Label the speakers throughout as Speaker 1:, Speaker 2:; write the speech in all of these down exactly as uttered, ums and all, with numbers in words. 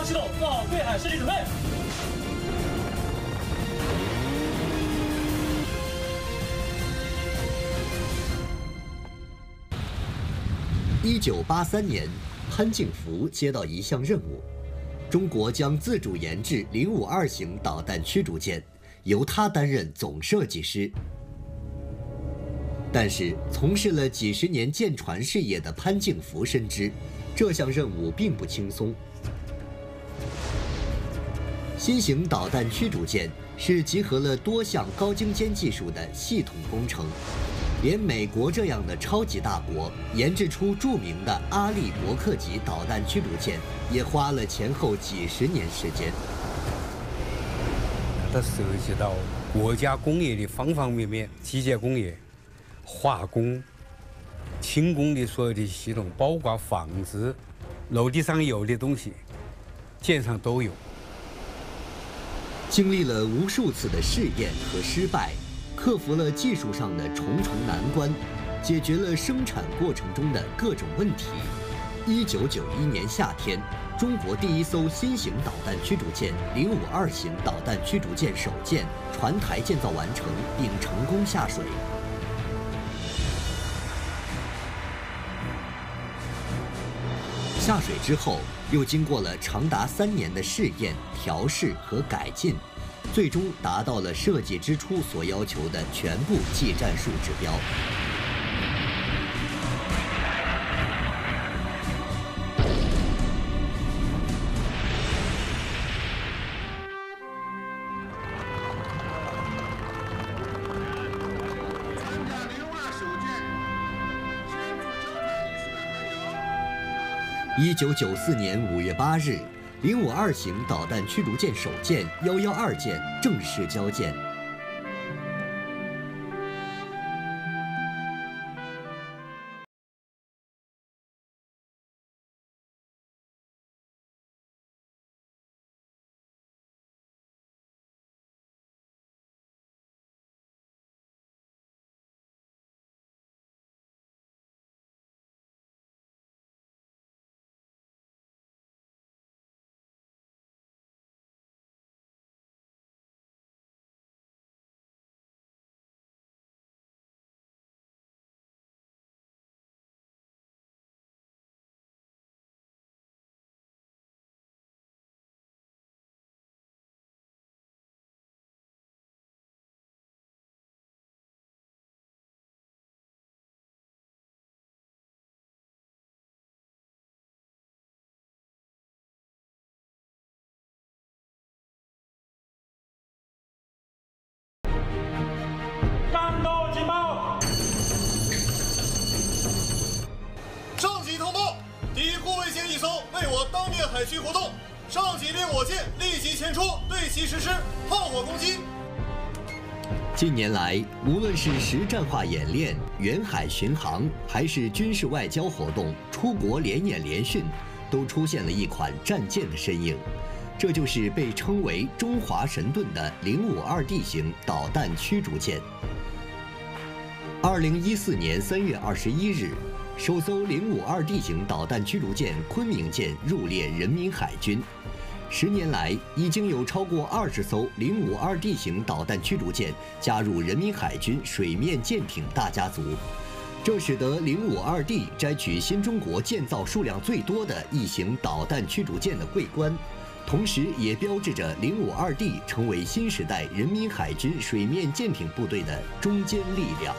Speaker 1: 方系统做好对海势力准备。
Speaker 2: 一九八三年，潘敬福接到一项任务，中国将自主研制零五二型导弹驱逐舰，由他担任总设计师。但是，从事了几十年舰船事业的潘敬福深知，这项任务并不轻松。新型导弹驱逐舰是集合了多项高精尖技术的系统工程。连美国这样的超级大国研制出著名的阿利伯克级导弹驱逐舰，也花了前后几十年时间。
Speaker 3: 它涉及到国家工业的方方面面，机械工业、化工、轻工的所有的系统，包括纺织、陆地上有的东西，舰上都有。
Speaker 2: 经历了无数次的试验和失败。克服了技术上的重重难关，解决了生产过程中的各种问题。一九九一年夏天，中国第一艘新型导弹驱逐舰零五二型导弹驱逐舰首舰船台建造完成，并成功下水。下水之后，又经过了长达三年的试验、调试和改进。最终达到了设计之初所要求的全部技战术指标。一九九四年五月八日。零五二型导弹驱逐舰首舰幺幺二舰正式交舰。
Speaker 4: 为我当面海区活动，上级令我舰立即前出，对其实施炮火攻击。
Speaker 2: 近年来，无论是实战化演练、远海巡航，还是军事外交活动、出国联演联训，都出现了一款战舰的身影，这就是被称为“中华神盾”的零五二 D 型导弹驱逐舰。二零一四年三月二十一日。首艘零五二 D 型导弹驱逐舰昆明舰入列人民海军。十年来，已经有超过二十艘零五二 D 型导弹驱逐舰加入人民海军水面舰艇大家族，这使得零五二 D 摘取新中国建造数量最多的一型导弹驱逐舰的桂冠，同时也标志着零五二 D 成为新时代人民海军水面舰艇部队的中坚力量。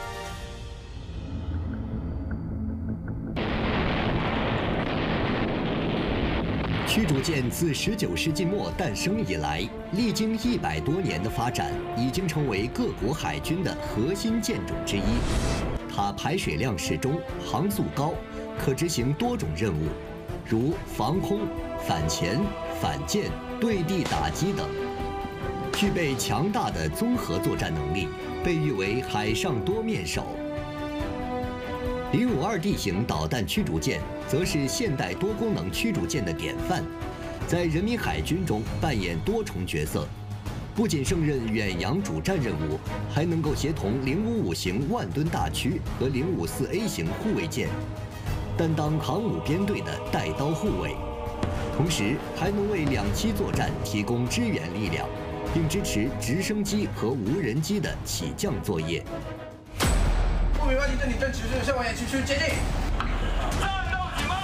Speaker 2: 驱逐舰自十九世纪末诞生以来，历经一百多年的发展，已经成为各国海军的核心舰种之一。它排水量适中，航速高，可执行多种任务，如防空、反潜、反舰、对地打击等，具备强大的综合作战能力，被誉为海上多面手。零五二 D 型导弹驱逐舰则是现代多功能驱逐舰的典范，在人民海军中扮演多重角色，不仅胜任远洋主战任务，还能够协同零五五型万吨大驱和零五四 A 型护卫舰，担当航母编队的带刀护卫。 同时还能为两栖作战提供支援力量，并支持直升机和无人机的起降作业。
Speaker 5: 不明外敌阵地正持续向外延继续接近。
Speaker 1: 战斗警报！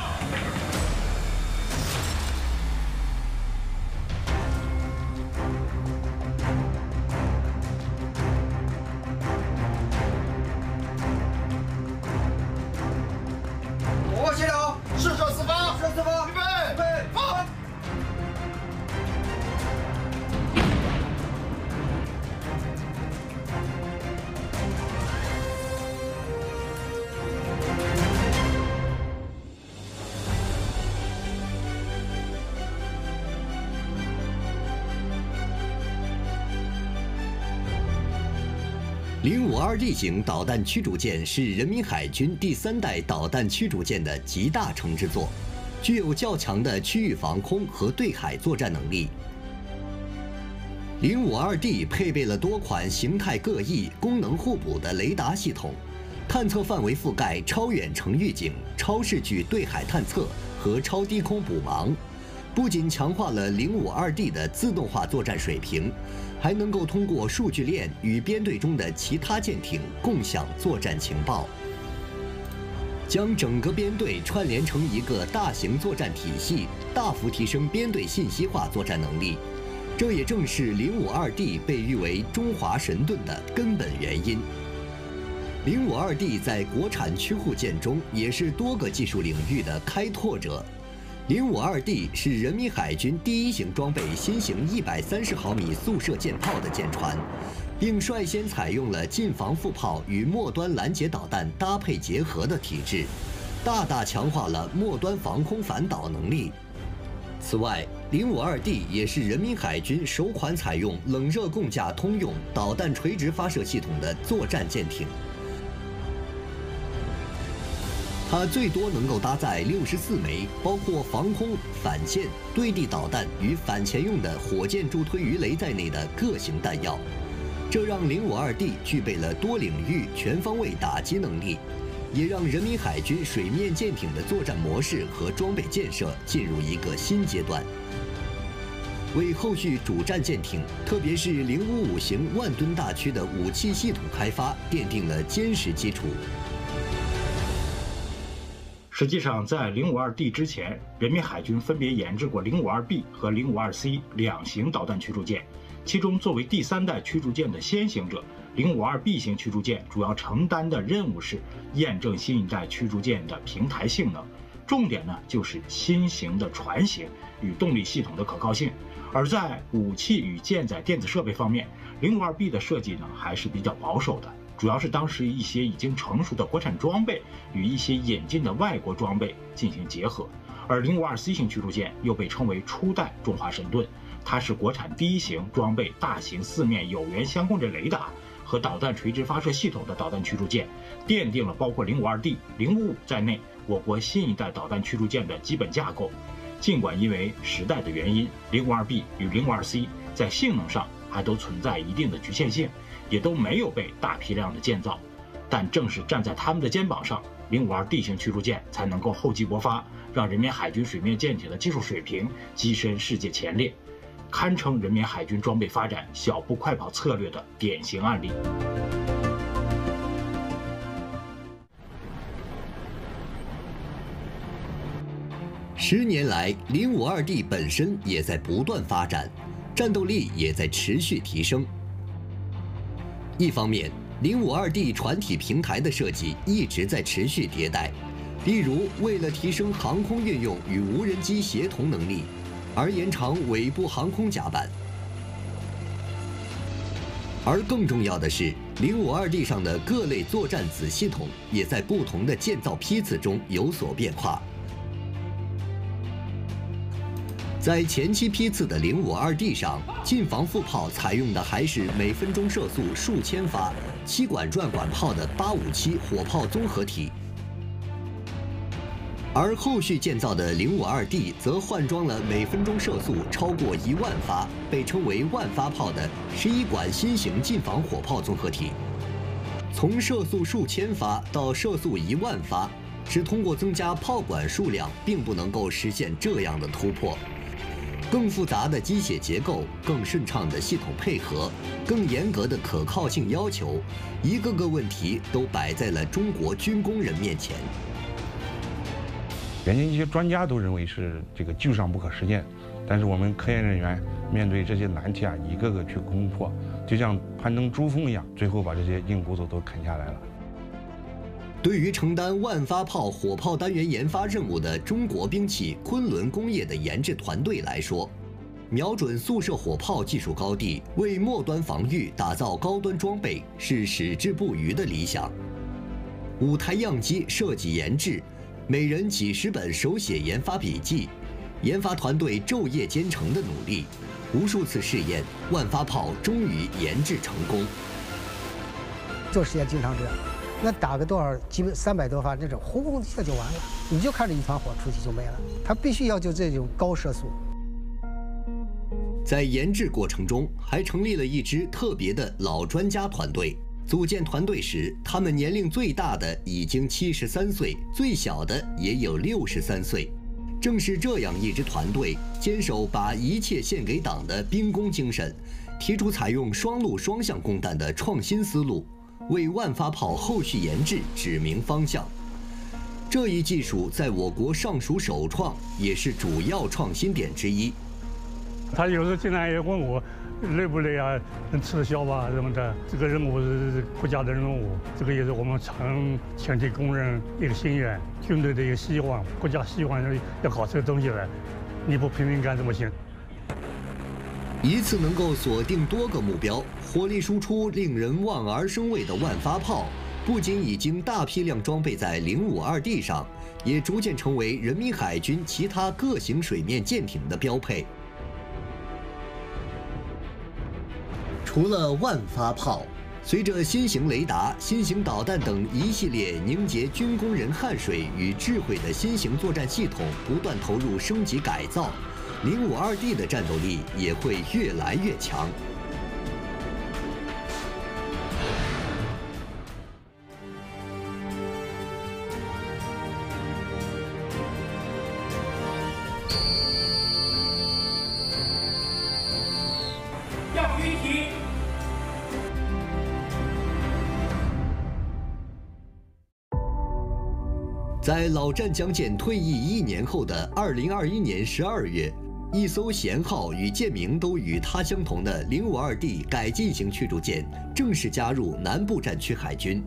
Speaker 5: 火炮协调，
Speaker 4: 试射四发，
Speaker 5: 射四发，
Speaker 4: 预备，
Speaker 5: 预备，放。
Speaker 2: 零五二 D 型导弹驱逐舰是人民海军第三代导弹驱逐舰的集大成之作，具有较强的区域防空和对海作战能力。零五二 D 配备了多款形态各异、功能互补的雷达系统，探测范围覆盖超远程预警、超视距对海探测和超低空补盲。不仅强化了零五二 D 的自动化作战水平，还能够通过数据链与编队中的其他舰艇共享作战情报，将整个编队串联成一个大型作战体系，大幅提升编队信息化作战能力。这也正是零五二 D 被誉为中华神盾的根本原因。零五二 D 在国产驱护舰中也是多个技术领域的开拓者。零五二 D 是人民海军第一型装备新型一百三十毫米速射舰炮的舰船，并率先采用了近防副炮与末端拦截导弹搭配结合的体制，大大强化了末端防空反导能力。此外，零五二 D 也是人民海军首款采用冷热共架通用导弹垂直发射系统的作战舰艇。它最多能够搭载六十四枚包括防空、反舰、对地导弹与反潜用的火箭助推鱼雷在内的各型弹药，这让零五二 D 具备了多领域、全方位打击能力，也让人民海军水面舰艇的作战模式和装备建设进入一个新阶段，为后续主战舰艇，特别是零五五型万吨大驱的武器系统开发奠定了坚实基础。
Speaker 6: 实际上，在零五二 D 之前，人民海军分别研制过零五二 B 和零五二 C 两型导弹驱逐舰，其中作为第三代驱逐舰的先行者，零五二 B 型驱逐舰主要承担的任务是验证新一代驱逐舰的平台性能，重点呢就是新型的船型与动力系统的可靠性。而在武器与舰载电子设备方面，零五二 B 的设计呢还是比较保守的，主要是当时一些已经成熟的国产装备与一些引进的外国装备进行结合。而零五二 C 型驱逐舰又被称为初代中华神盾，它是国产第一型装备大型四面有源相控阵雷达和导弹垂直发射系统的导弹驱逐舰，奠定了包括零五二 D、零五五在内我国新一代导弹驱逐舰的基本架构。尽管因为时代的原因，零五二 B 与零五二 C 在性能上还都存在一定的局限性，也都没有被大批量的建造，但正是站在他们的肩膀上，零五二 D 型驱逐舰才能够厚积薄发，让人民海军水面舰艇的技术水平跻身世界前列，堪称人民海军装备发展小步快跑策略的典型案例。
Speaker 2: 十年来，零五二 D 本身也在不断发展，战斗力也在持续提升。一方面，零五二 D 船体平台的设计一直在持续迭代，例如为了提升航空运用与无人机协同能力，而延长尾部航空甲板。而更重要的是，零五二 D 上的各类作战子系统也在不同的建造批次中有所变化。在前期批次的零五二 D 上，近防副炮采用的还是每分钟射速数千发、七管转管炮的八五七火炮综合体，而后续建造的零五二 D 则换装了每分钟射速超过一万发，被称为万发炮的十一管新型近防火炮综合体。从射速数千发到射速一万发， 是通过增加炮管数量，并不能够实现这样的突破。更复杂的机械结构、更顺畅的系统配合、更严格的可靠性要求，一个个问题都摆在了中国军工人面前。
Speaker 7: 人家一些专家都认为是这个技术上不可实现，但是我们科研人员面对这些难题啊，一个个去攻破，就像攀登珠峰一样，最后把这些硬骨头都啃下来了。
Speaker 2: 对于承担万发炮火炮单元研发任务的中国兵器昆仑工业的研制团队来说，瞄准速射火炮技术高地，为末端防御打造高端装备，是矢志不渝的理想。五台样机设计研制，每人几十本手写研发笔记，研发团队昼夜兼程的努力，无数次试验，万发炮终于研制成功。
Speaker 8: 做实验经常这样。那打个多少几百三百多发，这种轰轰一下就完了，你就看着一团火出去就没了。它必须要求这种高射速。
Speaker 2: 在研制过程中，还成立了一支特别的老专家团队。组建团队时，他们年龄最大的已经七十三岁，最小的也有六十三岁。正是这样一支团队，坚守把一切献给党的兵工精神，提出采用双路双向供弹的创新思路。为万发炮后续研制指明方向。这一技术在我国尚属首创，也是主要创新点之一。
Speaker 9: 他有时候经常也问我累不累啊，能吃得消吧什么的。这个任务是国家的任务，这个也是我们长全体工人一个心愿，军队的一个希望，国家希望要搞这个东西来，你不拼命干怎么行？
Speaker 2: 一次能够锁定多个目标，火力输出令人望而生畏的万发炮，不仅已经大批量装备在零五二 D 上，也逐渐成为人民海军其他各型水面舰艇的标配。除了万发炮，随着新型雷达、新型导弹等一系列凝结军工人汗水与智慧的新型作战系统不断投入升级改造，零五二 D 的战斗力也会越来越强。
Speaker 1: 要鱼体。
Speaker 2: 在老战将舰退役一年后的二零二一年十二月，一艘舷号与舰名都与它相同的零五二 D 改进型驱逐舰正式加入南部战区海军。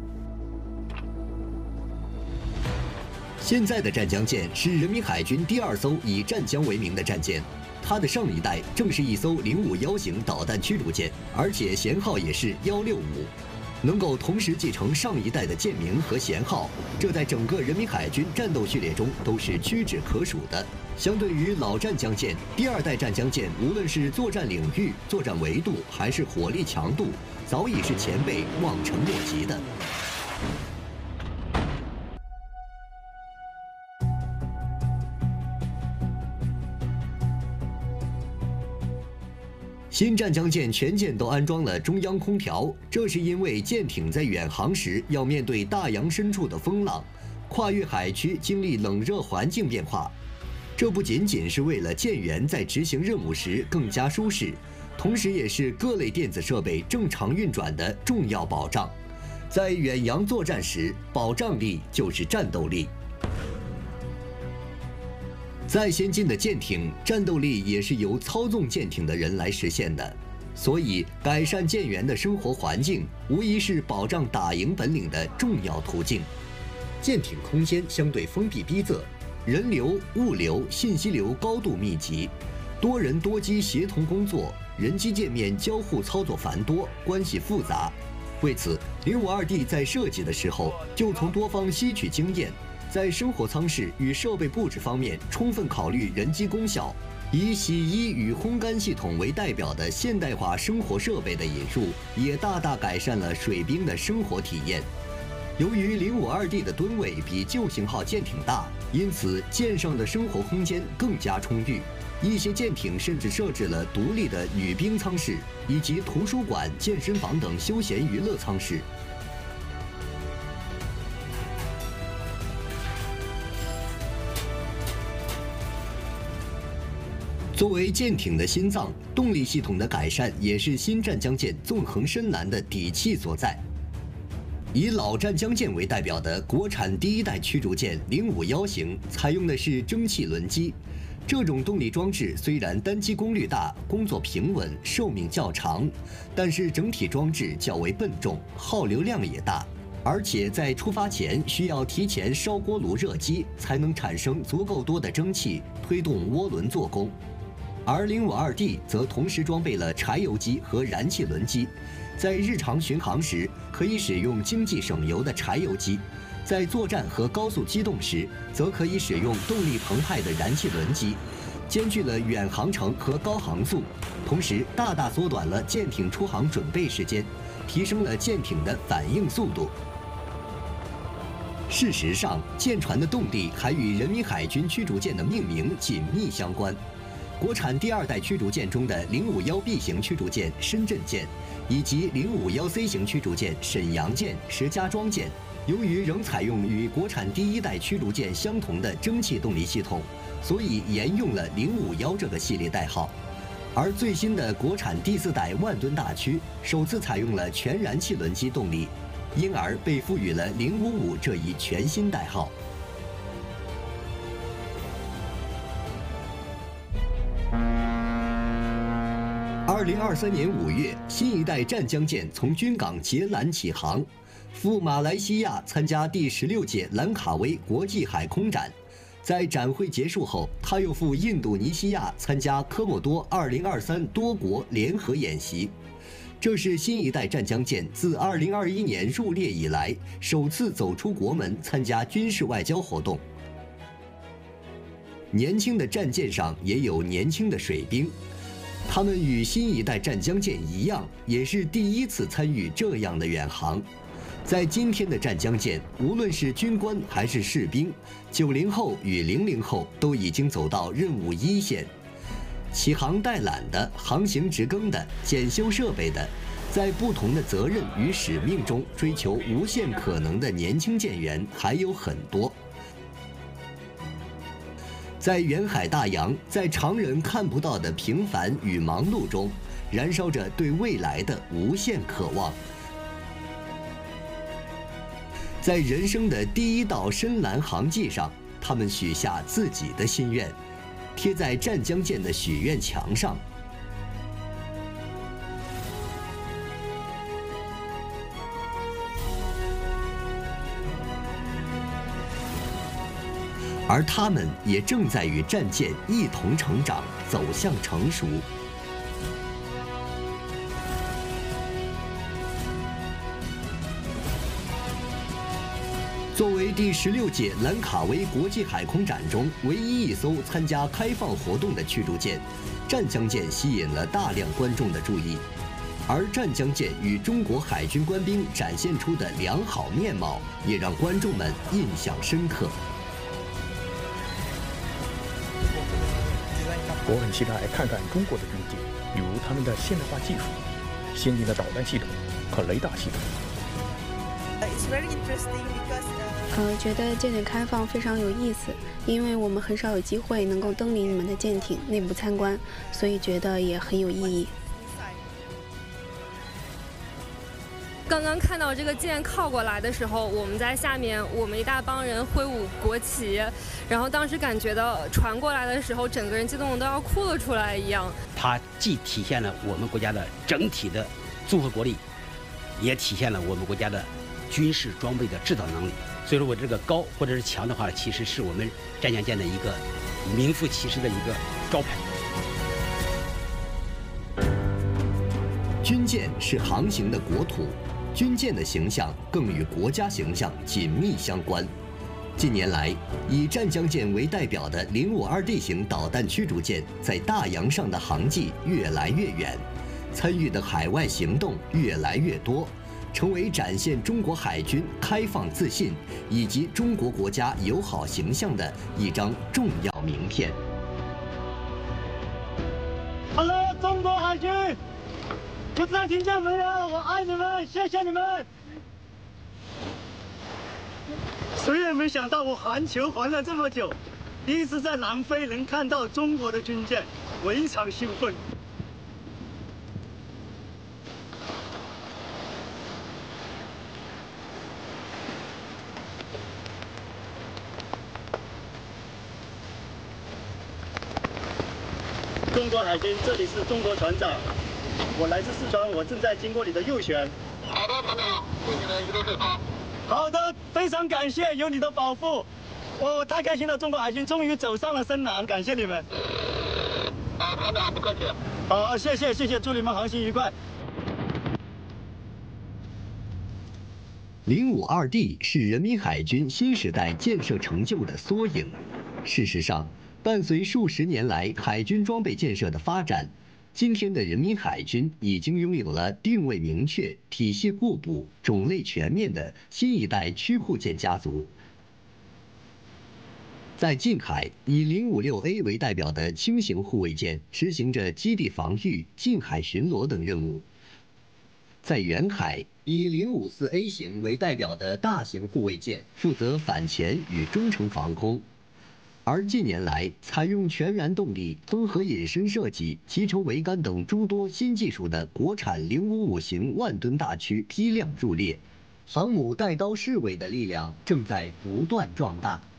Speaker 2: 现在的战将舰是人民海军第二艘以战江为名的战舰，它的上一代正是一艘零五幺型导弹驱逐舰，而且舷号也是幺六五。能够同时继承上一代的舰名和舷号，这在整个人民海军战斗序列中都是屈指可数的。相对于老战将舰，第二代战将舰无论是作战领域、作战维度还是火力强度，早已是前辈望尘莫及的。新战将舰全舰都安装了中央空调，这是因为舰艇在远航时要面对大洋深处的风浪，跨越海区经历冷热环境变化。这不仅仅是为了舰员在执行任务时更加舒适，同时也是各类电子设备正常运转的重要保障。在远洋作战时，保障力就是战斗力。再先进的舰艇，战斗力也是由操纵舰艇的人来实现的，所以改善舰员的生活环境，无疑是保障打赢本领的重要途径。舰艇空间相对封闭逼仄，人流、物流、信息流高度密集，多人多机协同工作，人机界面交互操作繁多，关系复杂。为此，零五二 D 在设计的时候就从多方吸取经验。在生活舱室与设备布置方面充分考虑人机功效，以洗衣与烘干系统为代表的现代化生活设备的引入，也大大改善了水兵的生活体验。由于零五二 D 的吨位比旧型号舰艇大，因此舰上的生活空间更加充裕。一些舰艇甚至设置了独立的女兵舱室，以及图书馆、健身房等休闲娱乐舱室。 作为舰艇的心脏，动力系统的改善也是新湛江舰纵横深蓝的底气所在。以老湛江舰为代表的国产第一代驱逐舰零五幺型，采用的是蒸汽轮机。这种动力装置虽然单机功率大、工作平稳、寿命较长，但是整体装置较为笨重，耗流量也大。而且在出发前需要提前烧锅炉热机，才能产生足够多的蒸汽推动涡轮做功。而零五二 D 则同时装备了柴油机和燃气轮机，在日常巡航时可以使用经济省油的柴油机，在作战和高速机动时则可以使用动力澎湃的燃气轮机，兼具了远航程和高航速，同时大大缩短了舰艇出航准备时间，提升了舰艇的反应速度。事实上，舰船的动力还与人民海军驱逐舰的命名紧密相关。国产第二代驱逐舰中的零五幺 B 型驱逐舰深圳舰，以及零五幺 C 型驱逐舰沈阳舰、石家庄舰，由于仍采用与国产第一代驱逐舰相同的蒸汽动力系统，所以沿用了零五幺这个系列代号。而最新的国产第四代万吨大驱首次采用了全燃气轮机动力，因而被赋予了零五五这一全新代号。二零二三年五月，新一代湛江舰从军港捷兰起航，赴马来西亚参加第十六届兰卡威国际海空展。在展会结束后，他又赴印度尼西亚参加科莫多二零二三多国联合演习。这是新一代湛江舰自二零二一年入列以来首次走出国门参加军事外交活动。年轻的战舰上也有年轻的水兵。他们与新一代湛江舰一样，也是第一次参与这样的远航。在今天的湛江舰，无论是军官还是士兵，九零后与零零后都已经走到任务一线。起航带缆的、航行值更的、检修设备的，在不同的责任与使命中追求无限可能的年轻舰员还有很多。在远海大洋，在常人看不到的平凡与忙碌中，燃烧着对未来的无限渴望。在人生的第一道深蓝航迹上，他们许下自己的心愿，贴在湛江舰的许愿墙上。而他们也正在与战舰一同成长，走向成熟。作为第十六届兰卡威国际海空展中唯一一艘参加开放活动的驱逐舰，湛江舰吸引了大量观众的注意。而湛江舰与中国海军官兵展现出的良好面貌，也让观众们印象深刻。
Speaker 10: 我很期待看看中国的军舰，比如他们的现代化技术、先进的导弹系统和雷达系统。
Speaker 11: 呃，觉得舰艇开放非常有意思，因为我们很少有机会能够登临你们的舰艇内部参观，所以觉得也很有意义。
Speaker 12: 刚刚看到这个舰靠过来的时候，我们在下面，我们一大帮人挥舞国旗，然后当时感觉到船过来的时候，整个人激动的都要哭了出来一样。
Speaker 13: 它既体现了我们国家的整体的综合国力，也体现了我们国家的军事装备的制造能力。所以说我这个高或者是强的话，其实是我们湛江舰的一个名副其实的一个招牌。
Speaker 2: 军舰是航行的国土。军舰的形象更与国家形象紧密相关。近年来，以湛江舰为代表的零五二 D 型导弹驱逐舰在大洋上的航迹越来越远，参与的海外行动越来越多，成为展现中国海军开放自信以及中国国家友好形象的一张重要名片。
Speaker 1: Hello， 中国海军！不知道听见没有？我爱你们，谢谢你们！谁也没想到我环球环了这么久， 第一次在南非能看到中国的军舰，非常兴奋。中国海军，这里是中国船长，我来自四川，我正在经过你的右舷。好的，船长，祝你们一路顺风。好的，非常感谢，有你的保护，我太开心了！中国海军终于走上了深蓝，感谢你们。啊，船长不客气。好，谢谢谢谢，祝你们航行愉快。
Speaker 2: 零五二 D 是人民海军新时代建设成就的缩影。事实上，伴随数十年来海军装备建设的发展，今天的人民海军已经拥有了定位明确、体系互补、种类全面的新一代驱护舰家族。在近海，以零五六 A 为代表的轻型护卫舰执行着基地防御、近海巡逻等任务；在远海，以零五四 A 型为代表的大型护卫舰负责反潜与中程防空。而近年来，采用全燃动力、综合隐身设计、集成桅杆等诸多新技术的国产零五五型万吨大驱批量入列，航母带刀侍卫的力量正在不断壮大。